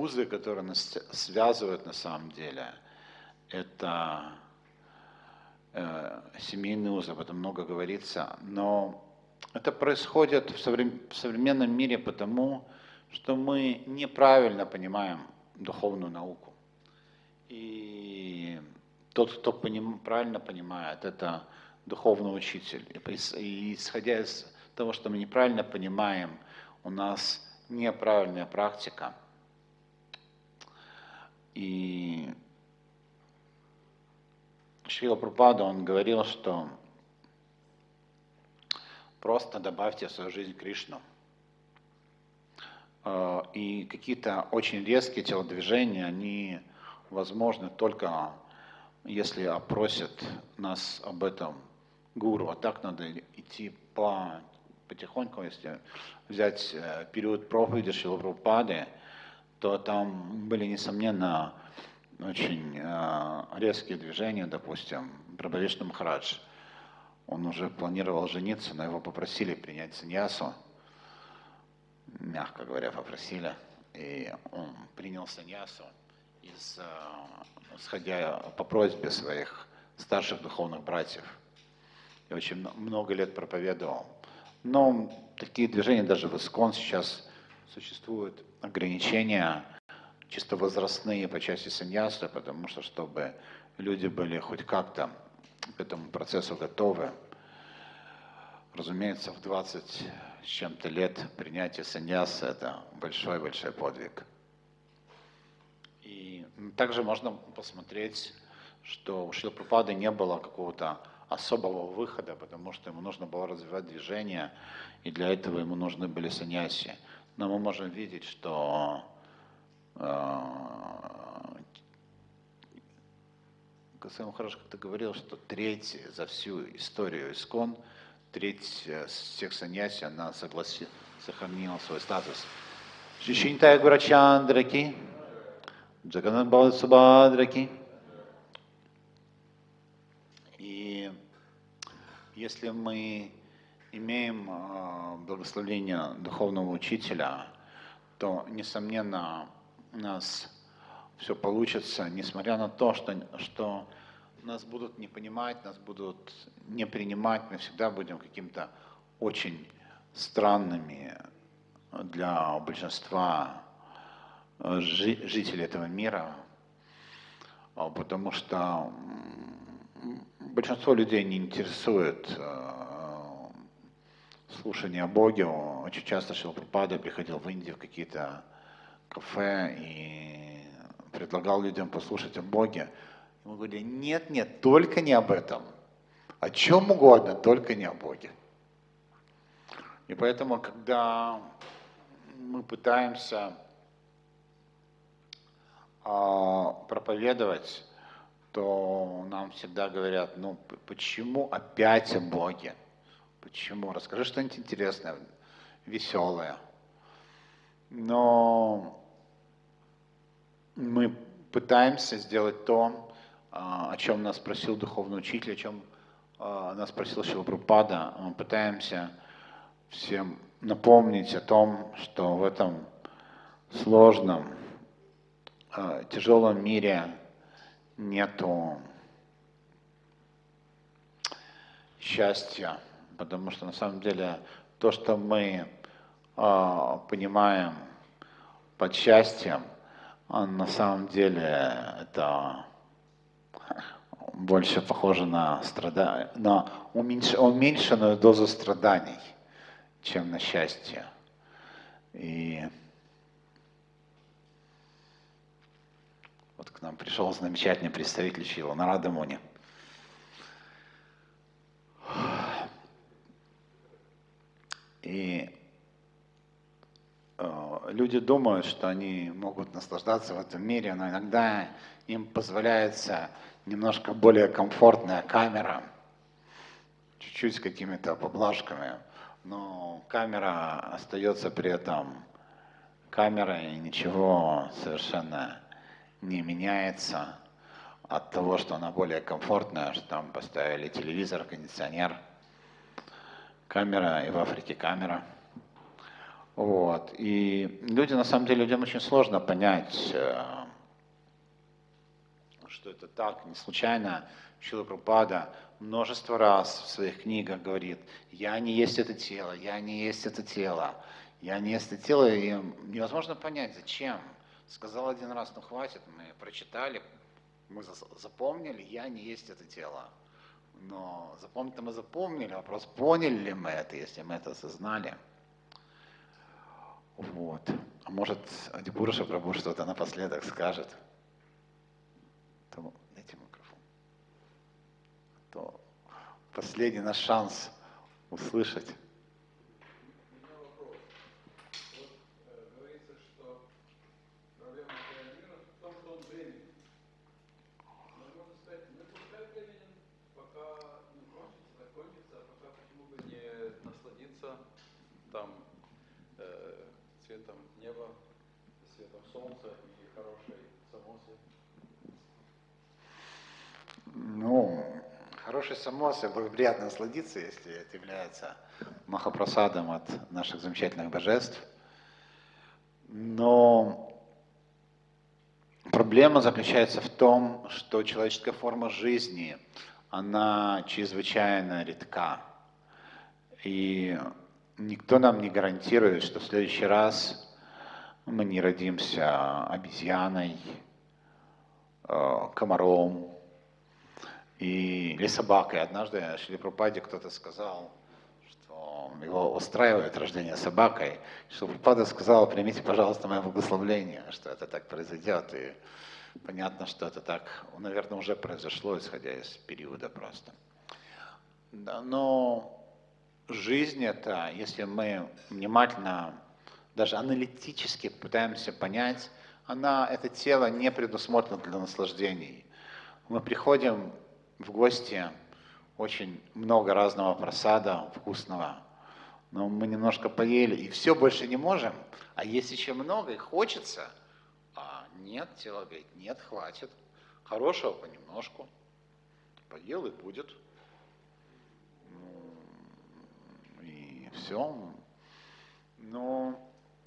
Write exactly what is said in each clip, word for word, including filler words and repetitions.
узы, которые нас связывают на самом деле, это э, семейные узы, об этом много говорится, но это происходит в, соврем... в современном мире потому, что мы неправильно понимаем духовную науку. И тот, кто поним... правильно понимает, это духовный учитель. И исходя из того, что мы неправильно понимаем, у нас неправильная практика. И Шрила Прабхупада, он говорил, что просто добавьте в свою жизнь Кришну. И какие-то очень резкие телодвижения, они возможны только если опросят нас об этом гуру. А так надо идти по, потихоньку, если взять период проповеди Шрилы Прабхупады, то там были, несомненно, очень э, резкие движения, допустим, Прабхавишну Махарадж. Он уже планировал жениться, но его попросили принять саньясу. Мягко говоря, попросили. И он принял саньясу, из, э, исходя по просьбе своих старших духовных братьев. И очень много лет проповедовал. Но такие движения даже в ИСККОН сейчас существуют ограничения чисто возрастные по части саньясы, потому что, чтобы люди были хоть как-то к этому процессу готовы, разумеется, в двадцать с чем-то лет принятие саньясы – это большой-большой подвиг. И также можно посмотреть, что у Шрилы Прабхупады не было какого-то особого выхода, потому что ему нужно было развивать движение, и для этого ему нужны были саньяси. Но мы можем видеть, что Госвами Махарадж как-то говорил, что треть за всю историю ИСККОН, треть всех саньяси, она согласилась, сохранила свой статус. Шри Шринитая Гурачандраки, Джаганнат Баладева Субхадраки. И если мы имеем благословение духовного учителя, то, несомненно, у нас все получится, несмотря на то, что, что нас будут не понимать, нас будут не принимать, мы всегда будем каким-то очень странными для большинства жителей этого мира, потому что большинство людей не интересует слушание о Боге. Очень часто Шрила Прабхупада приходил в Индию в какие-то кафе и предлагал людям послушать о Боге. Мы говорили, нет, нет, только не об этом. О чем угодно, только не о Боге. И поэтому, когда мы пытаемся э, проповедовать, то нам всегда говорят, ну почему опять о Боге? Почему? Расскажи что-нибудь интересное, веселое. Но мы пытаемся сделать то, о чем нас просил духовный учитель, о чем нас просил Шрила Прабхупада. Мы пытаемся всем напомнить о том, что в этом сложном, тяжелом мире нету счастья, потому что на самом деле то, что мы э, понимаем под счастьем, на самом деле это больше похоже на, страда... на уменьш... уменьшенную дозу страданий, чем на счастье. И вот к нам пришел замечательный представитель Шрила Нарада Муни. И э, люди думают, что они могут наслаждаться в этом мире, но иногда им позволяется немножко более комфортная камера, чуть-чуть с какими-то поблажками, но камера остается при этом камерой, и ничего совершенно не меняется от того, что она более комфортная, что там поставили телевизор, кондиционер, камера, и в Африке камера. Вот. И люди, на самом деле, людям очень сложно понять, э, что это так. Не случайно Шрила Прабхупада множество раз в своих книгах говорит: я не есть это тело, я не есть это тело, я не есть это тело. И невозможно понять, зачем. Сказал один раз, ну хватит, мы прочитали, мы запомнили, я не есть это тело. Но запомнить-то мы запомнили, вопрос, поняли ли мы это, если мы это осознали. Вот. А может, Адипуруша Прабху что-то напоследок скажет? То дайте микрофон. То последний наш шанс услышать. Там э, цветом неба, светом солнца и хорошей самосы. Ну, хороший самосы, было приятно насладиться, если это является махапрасадом от наших замечательных божеств. Но проблема заключается в том, что человеческая форма жизни, она чрезвычайно редка. И никто нам не гарантирует, что в следующий раз мы не родимся обезьяной, комаром и, или собакой. Однажды в Шриле Прабхупаде кто-то сказал, что его устраивает рождение собакой. Шрила Прабхупада сказал: примите, пожалуйста, мое благословление, что это так произойдет. И понятно, что это так, наверное, уже произошло, исходя из периода просто. Да, но жизнь это, если мы внимательно, даже аналитически пытаемся понять, она, это тело не предусмотрено для наслаждений. Мы приходим в гости, очень много разного просада вкусного, но мы немножко поели и все, больше не можем, а есть еще много и хочется. А нет, тело говорит: нет, хватит, хорошего понемножку, поел и будет. И все. Но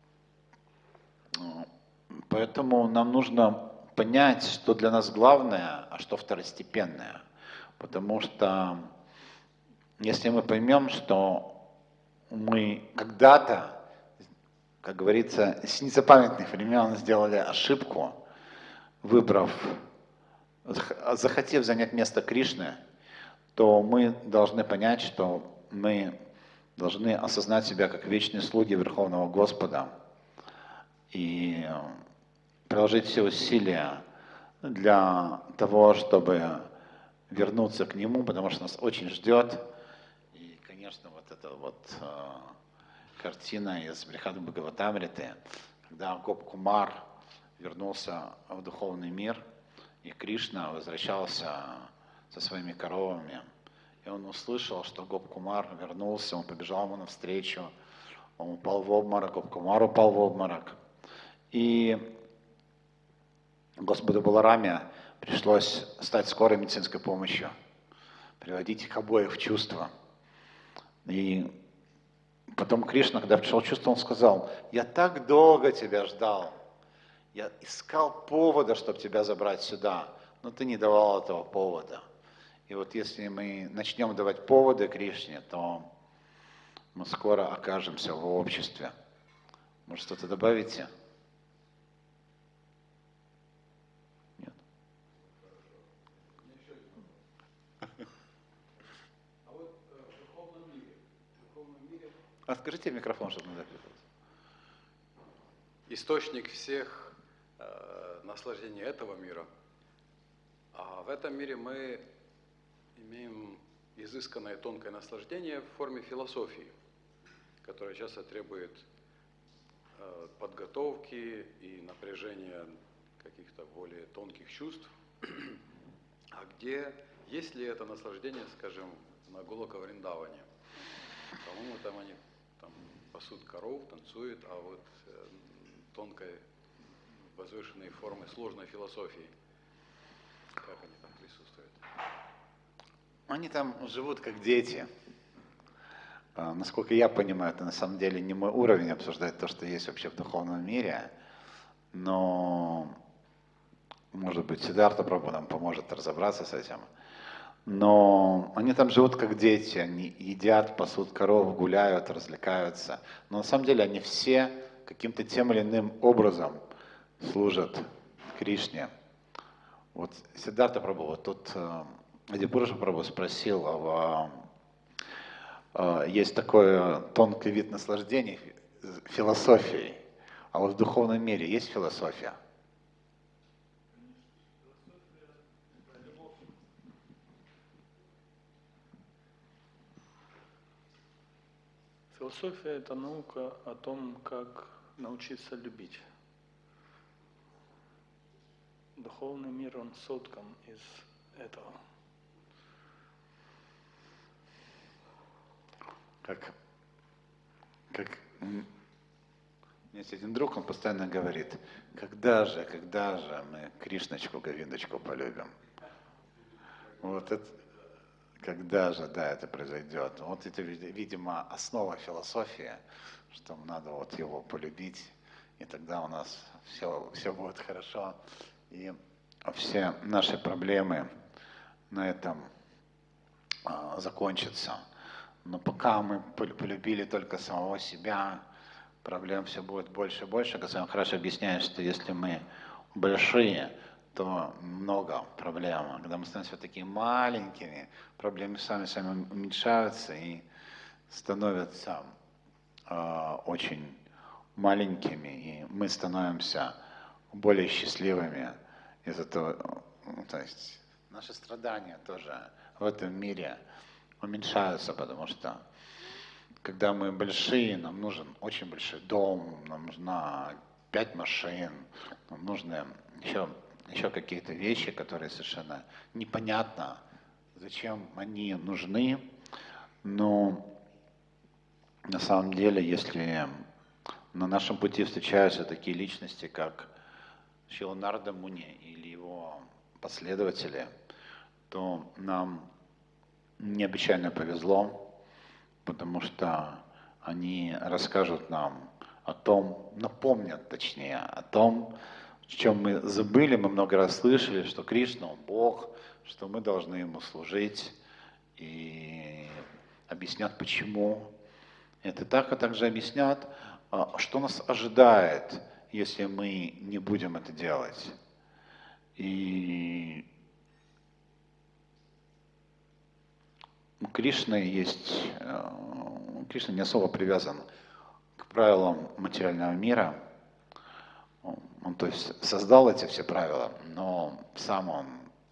поэтому нам нужно понять, что для нас главное, а что второстепенное. Потому что если мы поймем, что мы когда-то, как говорится, с незапамятных времен сделали ошибку, выбрав, захотев занять место Кришны, то мы должны понять, что мы должны осознать себя как вечные слуги Верховного Господа и приложить все усилия для того, чтобы вернуться к Нему, потому что нас очень ждет. И, конечно, вот эта вот э, картина из Брихад Бхагаватамриты, когда Гоп-Кумар вернулся в духовный мир, и Кришна возвращался со своими коровами, и он услышал, что Гоп-Кумар вернулся, он побежал ему навстречу, он упал в обморок, Гоп-Кумар упал в обморок. И Господу Балараме пришлось стать скорой медицинской помощью, приводить их обоих в чувство. И потом Кришна, когда пришел в чувство, он сказал: я так долго тебя ждал, я искал повода, чтобы тебя забрать сюда, но ты не давал этого повода. И вот если мы начнем давать поводы Кришне, то мы скоро окажемся в обществе. Может, что-то добавите? Нет? А вот в духовном мире, в духовном мире... Откажите микрофон, чтобы не записывалось. Источник всех э, наслаждений этого мира. А в этом мире мы имеем изысканное тонкое наслаждение в форме философии, которая часто требует э, подготовки и напряжения каких-то более тонких чувств. А где, есть ли это наслаждение, скажем, на Голока Вриндаване? По-моему, там они там, пасут коров, танцуют, а вот э, тонкой, возвышенной формы сложной философии, как они там присутствуют? Они там живут как дети. А, насколько я понимаю, это на самом деле не мой уровень обсуждать то, что есть вообще в духовном мире, но, может быть, Сиддхарта Прабху нам поможет разобраться с этим. Но они там живут как дети, они едят, пасут коров, гуляют, развлекаются. Но на самом деле они все каким-то тем или иным образом служат Кришне. Вот Сиддхарта Прабху, вот тут э, Адипуруша Прабху спросил, а, а, есть такой тонкий вид наслаждений философией, а вот в духовном мире есть философия? Философия – это наука о том, как научиться любить. Духовный мир, он соткан из этого. Как, как у меня есть один друг, он постоянно говорит, когда же, когда же мы Кришночку, Говиндочку полюбим? Вот это, когда же, да, это произойдет? Вот это, видимо, основа философии, что надо вот его полюбить, и тогда у нас все, все будет хорошо, и все наши проблемы на этом а, закончатся. Но пока мы полюбили только самого себя, проблем все будет больше и больше. Госвами хорошо объясняет, что если мы большие, то много проблем. А когда мы становимся вот такими маленькими, проблемы сами-сами уменьшаются и становятся э, очень маленькими, и мы становимся более счастливыми из-за того, ну, то есть наши страдания тоже в этом мире уменьшаются, потому что когда мы большие, нам нужен очень большой дом, нам нужна пять машин, нам нужны еще, еще какие-то вещи, которые совершенно непонятно, зачем они нужны. Но на самом деле, если на нашем пути встречаются такие личности, как Шрила Нарада Муни или его последователи, то нам необычайно повезло, потому что они расскажут нам о том, напомнят точнее, о том, о чем мы забыли, мы много раз слышали, что Кришна, Он Бог, что мы должны Ему служить, и объяснят, почему. Это так, а также объяснят, что нас ожидает, если мы не будем это делать. И у Кришны есть, Кришна не особо привязан к правилам материального мира. Он, то есть, создал эти все правила, но сам он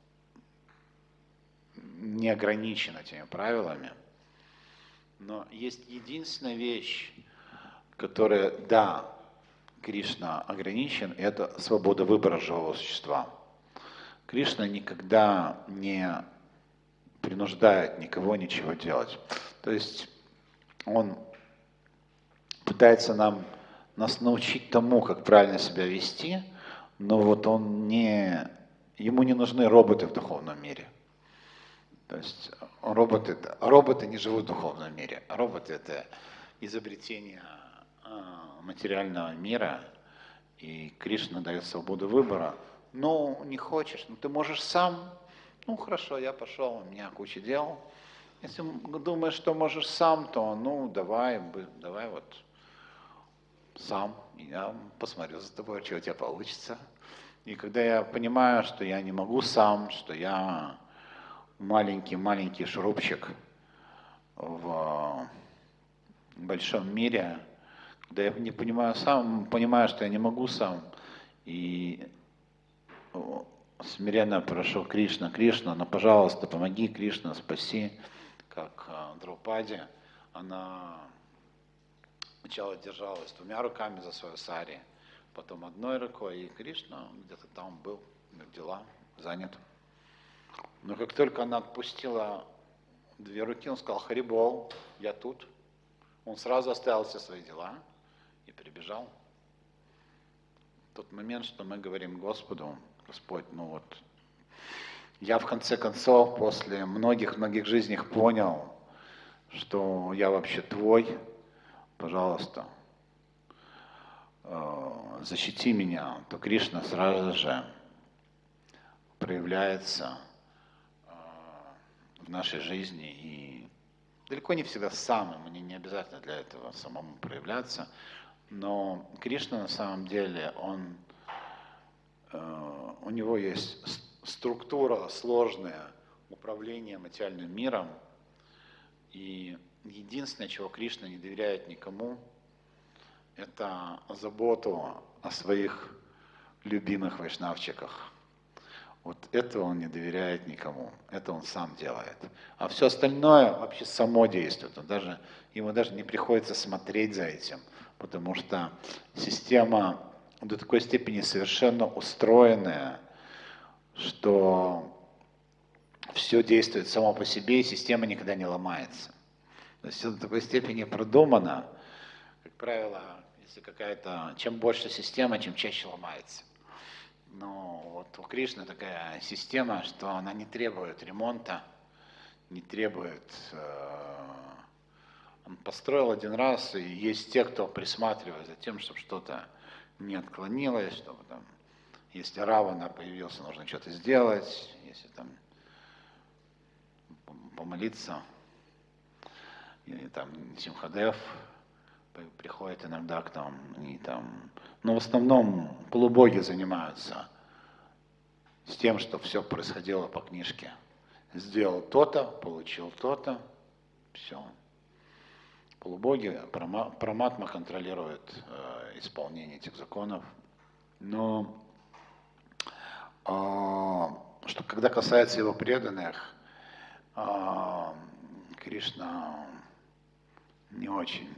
не ограничен этими правилами. Но есть единственная вещь, которая, да, Кришна ограничен, это свобода выбора живого существа. Кришна никогда не принуждает никого ничего делать. То есть он пытается нам, нас научить тому, как правильно себя вести, но вот он не, ему не нужны роботы в духовном мире. То есть роботы, роботы не живут в духовном мире. Роботы — это изобретение материального мира, и Кришна дает свободу выбора. Ну, не хочешь, ну ты можешь сам. Ну, хорошо, я пошел, у меня куча дел. Если думаешь, что можешь сам, то, ну, давай, давай вот сам, я посмотрю за тобой, что у тебя получится. И когда я понимаю, что я не могу сам, что я маленький-маленький шурупчик в большом мире, когда я не понимаю сам, понимаю, что я не могу сам, и смиренно прошу Кришна, Кришна, ну, пожалуйста, помоги, Кришна, спаси, как Драупади, она сначала держалась двумя руками за свою сари, потом одной рукой, и Кришна где-то там был, дела, занят. Но как только она отпустила две руки, он сказал: Харибол, я тут. Он сразу оставил все свои дела и прибежал. В тот момент, что мы говорим Господу: Господь, ну вот, я в конце концов, после многих-многих жизней понял, что я вообще твой, пожалуйста, э, защити меня, то Кришна сразу же проявляется э, в нашей жизни и далеко не всегда сам, мне не обязательно для этого самому проявляться, но Кришна на самом деле, он, э, у него есть структура сложная управления материальным миром, и единственное, чего Кришна не доверяет никому, это заботу о своих любимых вайшнавчиках. Вот этого он не доверяет никому, это он сам делает. А все остальное вообще само действует. Он даже, ему даже не приходится смотреть за этим, потому что система до такой степени совершенно устроенная, что все действует само по себе, и система никогда не ломается. То есть все до такой степени продумано, как правило, если какая-то, чем больше система, чем чаще ломается. Но вот у Кришны такая система, что она не требует ремонта, не требует... Э, он построил один раз, и есть те, кто присматривает за тем, чтобы что-то не отклонилось, чтобы там, если Равана появился, нужно что-то сделать, если там помолиться, или там Симхадев приходит иногда к нам, и там, но в основном полубоги занимаются с тем, что все происходило по книжке. Сделал то-то, получил то-то, все. Полубоги, Параматма контролирует э, исполнение этих законов. Но э, что когда касается его преданных, э, Кришна не очень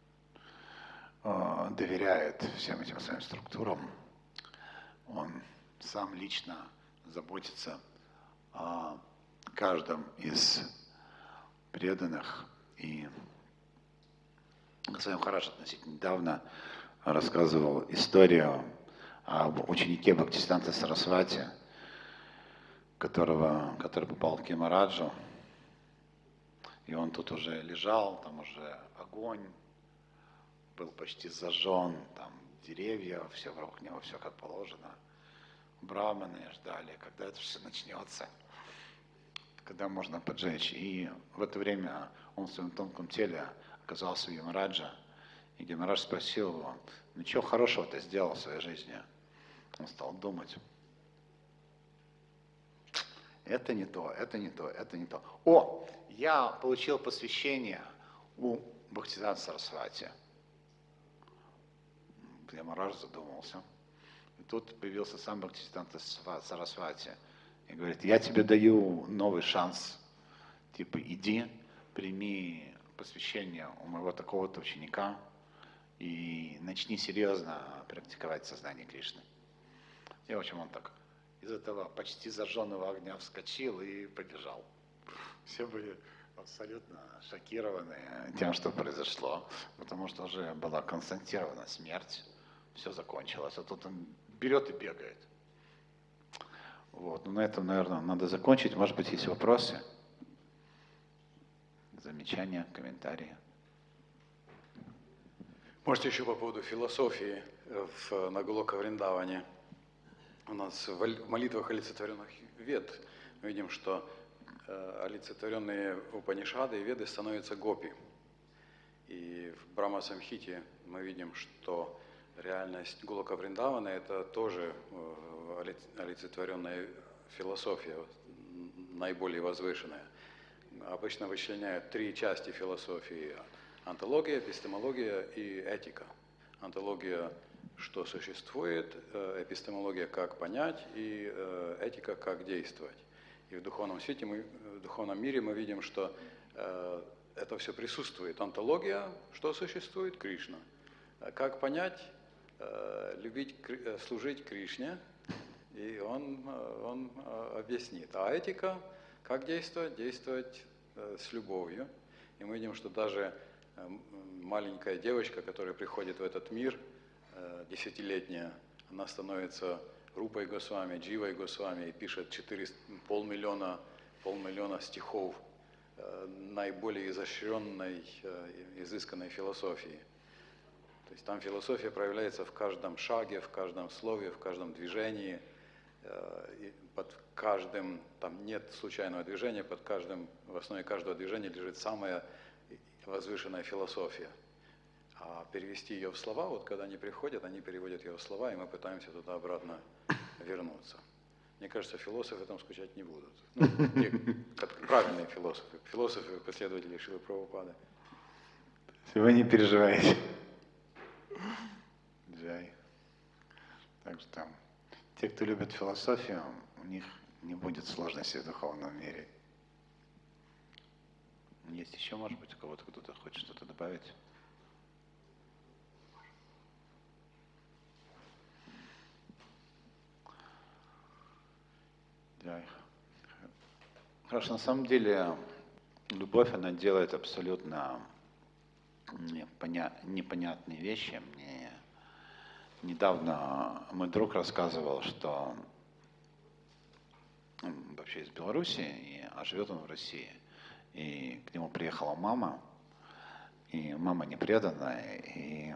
э, доверяет всем этим своим структурам. Он сам лично заботится о каждом из преданных. И Госвами Махарадж относительно недавно рассказывал историю об ученике Бхактисиданта Сарасвати, которого, который попал к Ямараджу. И он тут уже лежал, там уже огонь был почти зажжен, там деревья, все вокруг него, все как положено. Браманы ждали, когда это все начнется, когда можно поджечь. И в это время он в своем тонком теле оказался у Ямараджа. И Ямарадж спросил его, ну чего хорошего ты сделал в своей жизни? Он стал думать. Это не то, это не то, это не то. О, я получил посвящение у Бхактисиданта Сарасвати. Ямарадж задумался. И тут появился сам Бхактисиданта Сарасвати. И говорит, я тебе даю новый шанс. Типа, иди, прими посвящение у моего такого-то ученика и начни серьезно практиковать сознание Кришны. И, в общем, он так из этого почти зажженного огня вскочил и побежал. Все были абсолютно шокированы тем, что произошло, потому что уже была констатирована смерть, все закончилось, а тут он берет и бегает. Вот. Ну, на этом, наверное, надо закончить. Может быть, есть вопросы, замечания, комментарии. Может, еще по поводу философии в, на Голока Вриндаване. У нас в молитвах олицетворенных вед мы видим, что э, олицетворенные Упанишады и Веды становятся гопи. И в Брахма Самхите мы видим, что реальность Голока Вриндавана – это тоже э, олицетворенная философия, наиболее возвышенная. Обычно вычленяют три части философии – антология, эпистемология и этика. Антология – что существует, эпистемология – как понять, и этика – как действовать. И в духовном свете, мы, в духовном мире мы видим, что э, это все присутствует. Антология – что существует? Кришна. Как понять? Э, любить, служить Кришне, и он, он объяснит. А этика – как действовать? Действовать э, с любовью. И мы видим, что даже маленькая девочка, которая приходит в этот мир, десятилетняя, она становится Рупой Госвами, Дживой Госвами и пишет четыре, полмиллиона, полмиллиона стихов наиболее изощренной, изысканной философии. То есть там философия проявляется в каждом шаге, в каждом слове, в каждом движении. И под каждым, там нет случайного движения, под каждым, в основе каждого движения лежит самая возвышенная философия. А перевести ее в слова, вот когда они приходят, они переводят ее в слова, и мы пытаемся туда обратно вернуться. Мне кажется, философы там скучать не будут. Ну, те, правильные философы, философы, последователи Шрилы Прабхупады. Вы не переживаете. Джай. Так что те, кто любит философию, у них не будет сложностей в духовном мире. Есть еще, может быть, у кого-то кто-то хочет что-то добавить? Джай. Хорошо, на самом деле любовь, она делает абсолютно непоня... непонятные вещи. Мне недавно мой друг рассказывал, что он вообще из Беларуси, и, а живет он в России. И к нему приехала мама, и мама не преданная, и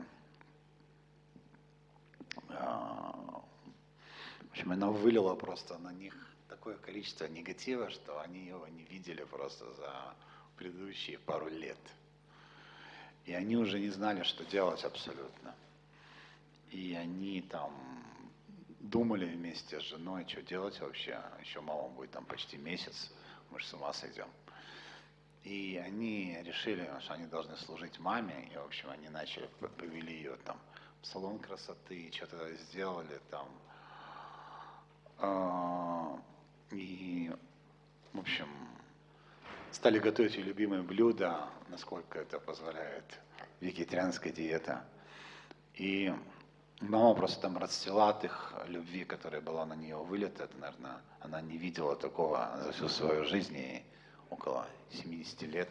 а, в общем, она вылила просто на них такое количество негатива, что они его не видели просто за предыдущие пару лет. И они уже не знали, что делать абсолютно. И они там думали вместе с женой, что делать вообще. Еще мама будет там почти месяц, мы же с ума сойдем. И они решили, что они должны служить маме, и, в общем, они начали, повели ее там в салон красоты, что-то сделали там. И, в общем, стали готовить ее любимые блюда, насколько это позволяет вегетарианская диета. И мама просто там расцвела от их любви, которая была на нее вылита. Это, наверное, она не видела такого за всю свою жизнь, и около семидесяти лет.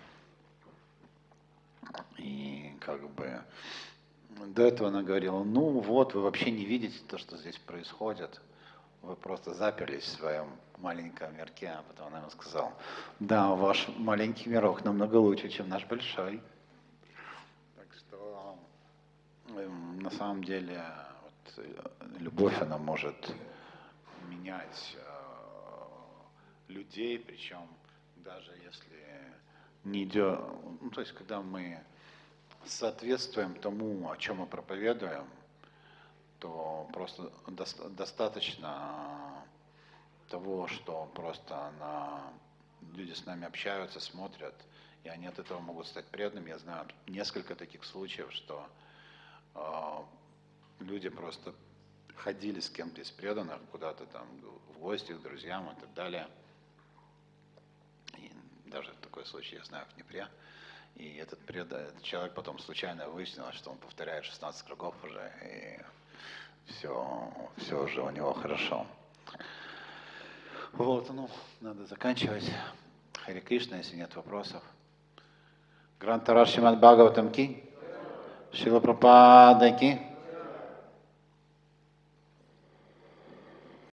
И как бы до этого она говорила: ну вот, вы вообще не видите то, что здесь происходит. Вы просто заперлись в своем маленьком мирке. А потом она ему сказала: да, ваш маленький мирок намного лучше, чем наш большой. Так что на самом деле вот, любовь, она может менять э, людей, причем даже если не идет, ну, то есть когда мы соответствуем тому, о чем мы проповедуем, то просто до- достаточно того, что просто на, люди с нами общаются, смотрят, и они от этого могут стать преданными. Я знаю несколько таких случаев, что э, люди просто ходили с кем-то из преданных куда-то там в гости к друзьям и так далее. И даже такой случай я знаю в Днепре. И этот, пред... этот человек потом случайно выяснилось, что он повторяет шестнадцать кругов уже, и все, все уже у него хорошо. Вот, ну, надо заканчивать. Харе Кришна, если нет вопросов. Грантараш Шримад Бхагаватам ки, Шрила Прабхупада ки.